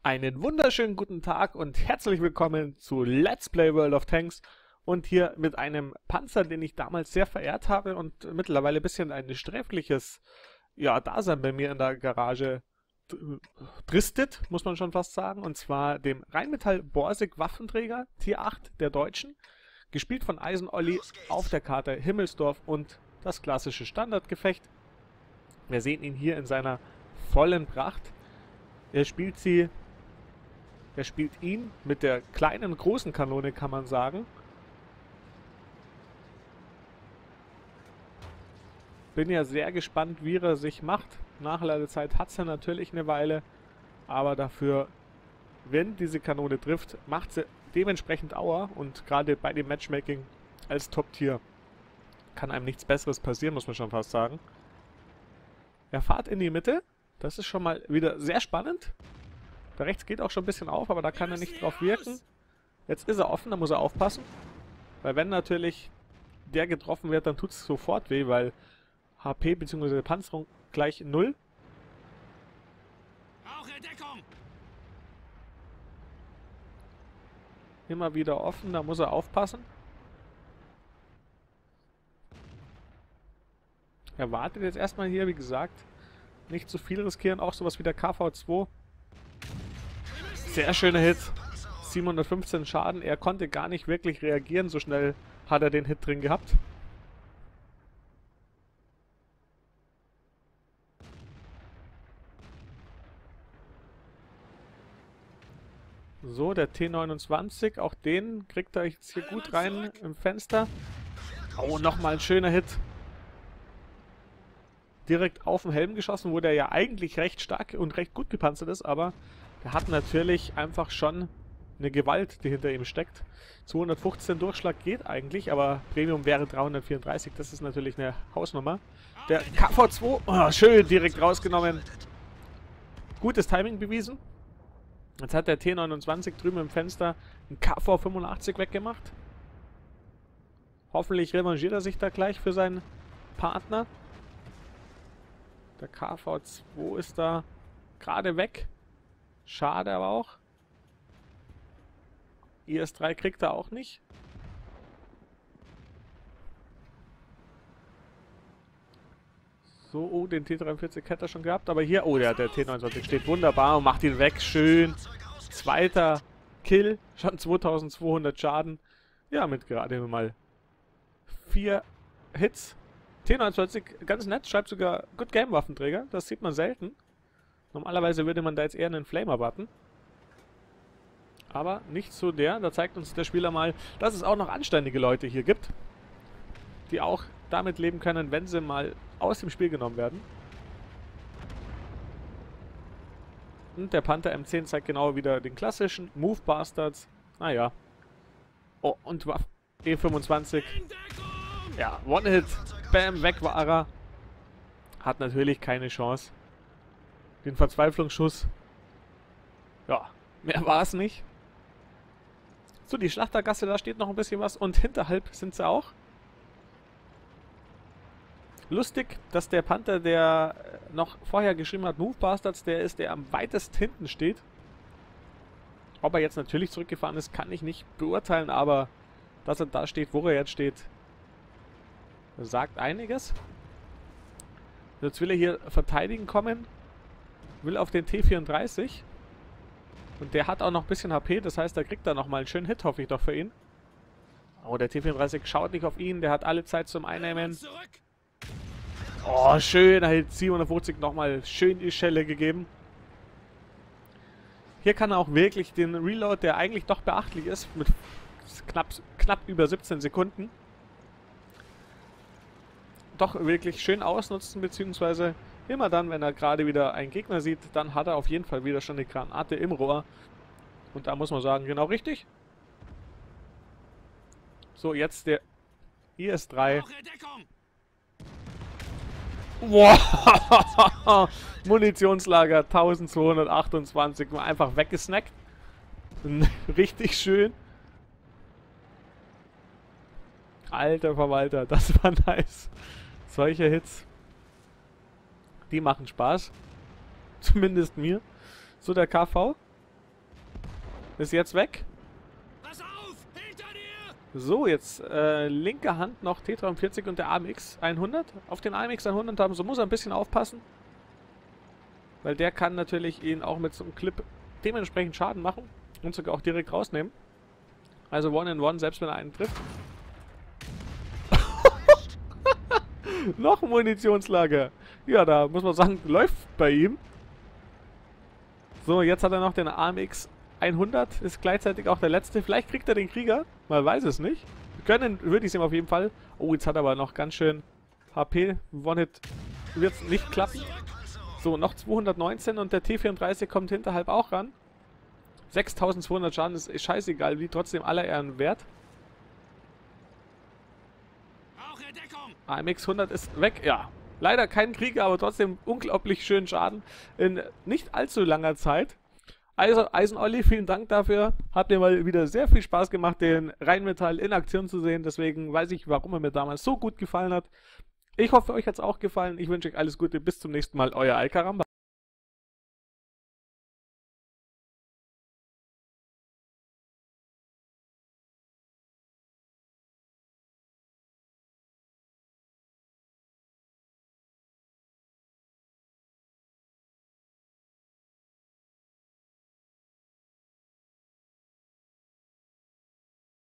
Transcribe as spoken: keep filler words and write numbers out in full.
Einen wunderschönen guten Tag und herzlich willkommen zu Let's Play World of Tanks und hier mit einem Panzer, den ich damals sehr verehrt habe und mittlerweile ein bisschen ein sträfliches ja, Dasein bei mir in der Garage dristet, muss man schon fast sagen, und zwar dem Rheinmetall Borsig Waffenträger Tier acht der Deutschen, gespielt von Eisen-Olli auf der Karte Himmelsdorf und das klassische Standardgefecht. Wir sehen ihn hier in seiner vollen Pracht. Er spielt sie, er spielt ihn mit der kleinen, großen Kanone, kann man sagen. Bin ja sehr gespannt, wie er sich macht. Nachladezeit hat es ja natürlich eine Weile, aber dafür, wenn diese Kanone trifft, macht sie dementsprechend Aua und gerade bei dem Matchmaking als Top-Tier kann einem nichts Besseres passieren, muss man schon fast sagen. Er fährt in die Mitte. Das ist schon mal wieder sehr spannend. Da rechts geht auch schon ein bisschen auf, aber da kann er nicht drauf wirken. Jetzt ist er offen, da muss er aufpassen. Weil wenn natürlich der getroffen wird, dann tut es sofort weh, weil H P bzw. Panzerung gleich null. Immer wieder offen, da muss er aufpassen. Er wartet jetzt erstmal hier, wie gesagt. Nicht zu viel riskieren, auch sowas wie der K V zwei. Sehr schöner Hit. siebenhundertfünfzehn Schaden. Er konnte gar nicht wirklich reagieren, so schnell hat er den Hit drin gehabt. So, der T neunundzwanzig, auch den kriegt er jetzt hier gut rein im Fenster. Oh, nochmal ein schöner Hit. Direkt auf den Helm geschossen, wo der ja eigentlich recht stark und recht gut gepanzert ist, aber der hat natürlich einfach schon eine Gewalt, die hinter ihm steckt. zweihundertfünfzehn Durchschlag geht eigentlich, aber Premium wäre dreihundertvierunddreißig, das ist natürlich eine Hausnummer. Der K V zwei, oh, schön direkt rausgenommen. Gutes Timing bewiesen. Jetzt hat der T neunundzwanzig drüben im Fenster einen K V fünfundachtzig weggemacht. Hoffentlich revanchiert er sich da gleich für seinen Partner. Der K V zwei ist da gerade weg. Schade aber auch. I S drei kriegt er auch nicht. So, oh, den T dreiundvierzig hätte er schon gehabt. Aber hier, oh ja, der T neunundzwanzig steht wunderbar und macht ihn weg. Schön. Zweiter Kill. Schon zweitausendzweihundert Schaden. Ja, mit gerade mal vier Hits. T neunundzwanzig, ganz nett, schreibt sogar Good Game Waffenträger. Das sieht man selten. Normalerweise würde man da jetzt eher einen Flamer warten. Aber nicht so der. Da zeigt uns der Spieler mal, dass es auch noch anständige Leute hier gibt, die auch damit leben können, wenn sie mal aus dem Spiel genommen werden. Und der Panther M zehn zeigt genau wieder den klassischen Move Bastards. Naja. Oh, und E fünfundzwanzig. Ja, One-Hit. Bam, weg war er. Hat natürlich keine Chance. Den Verzweiflungsschuss. Ja, mehr war es nicht. So, die Schlachtergasse, da steht noch ein bisschen was. Und hinterhalb sind sie auch. Lustig, dass der Panther, der noch vorher geschrieben hat, Move Bastards, der ist, der am weitest hinten steht. Ob er jetzt natürlich zurückgefahren ist, kann ich nicht beurteilen, aber dass er da steht, wo er jetzt steht, sagt einiges. Jetzt will er hier verteidigen kommen. Will auf den T vierunddreißig. Und der hat auch noch ein bisschen H P, das heißt, da kriegt er nochmal einen schönen Hit, hoffe ich doch für ihn. Oh, der T vierunddreißig schaut nicht auf ihn, der hat alle Zeit zum Einnehmen. Oh, schön, da hat siebenhundertfünfzig nochmal schön die Schelle gegeben. Hier kann er auch wirklich den Reload, der eigentlich doch beachtlich ist, mit knapp, knapp über siebzehn Sekunden, doch wirklich schön ausnutzen, beziehungsweise immer dann, wenn er gerade wieder einen Gegner sieht, dann hat er auf jeden Fall wieder schon eine Granate im Rohr. Und da muss man sagen, genau richtig. So, jetzt der I S drei. Wow! Munitionslager eintausendzweihundertachtundzwanzig. Mal einfach weggesnackt. Richtig schön. Alter Verwalter, das war nice. Solche Hits. Die machen Spaß. Zumindest mir. So, der K V. Ist jetzt weg. Pass auf! Hinter dir! So, jetzt äh, linke Hand noch T dreiundvierzig und der A M X hundert. Auf den A M X hundert haben, so muss er ein bisschen aufpassen. Weil der kann natürlich ihn auch mit so einem Clip dementsprechend Schaden machen. Und sogar auch direkt rausnehmen. Also One in One, selbst wenn er einen trifft. Noch ein Munitionslager. Ja, da muss man sagen, läuft bei ihm. So, jetzt hat er noch den A M X hundert. Ist gleichzeitig auch der letzte. Vielleicht kriegt er den Krieger. Man weiß es nicht. Können würde ich es ihm auf jeden Fall. Oh, jetzt hat er aber noch ganz schön H P. One-Hit wird es nicht klappen. So, noch zweihundertneunzehn und der T vierunddreißig kommt hinterhalb auch ran. sechstausendzweihundert Schaden ist, ist scheißegal, wie trotzdem aller Ehren wert. A M X hundert ist weg, ja. Leider kein Krieger, aber trotzdem unglaublich schönen Schaden in nicht allzu langer Zeit. Also Eisen-Olli, vielen Dank dafür. Hat mir mal wieder sehr viel Spaß gemacht, den Rheinmetall in Aktion zu sehen. Deswegen weiß ich, warum er mir damals so gut gefallen hat. Ich hoffe, euch hat es auch gefallen. Ich wünsche euch alles Gute. Bis zum nächsten Mal. Euer Alcaramba.